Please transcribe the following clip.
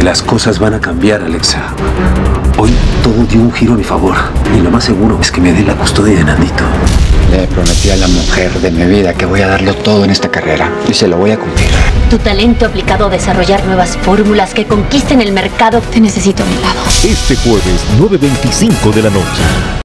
Las cosas van a cambiar, Alexa. Hoy todo dio un giro a mi favor. Y lo más seguro es que me dé la custodia de Nandito. Le prometí a la mujer de mi vida que voy a darlo todo en esta carrera. Y se lo voy a cumplir. Tu talento aplicado a desarrollar nuevas fórmulas que conquisten el mercado. Te necesito a mi lado. Este jueves, 9:25 de la noche.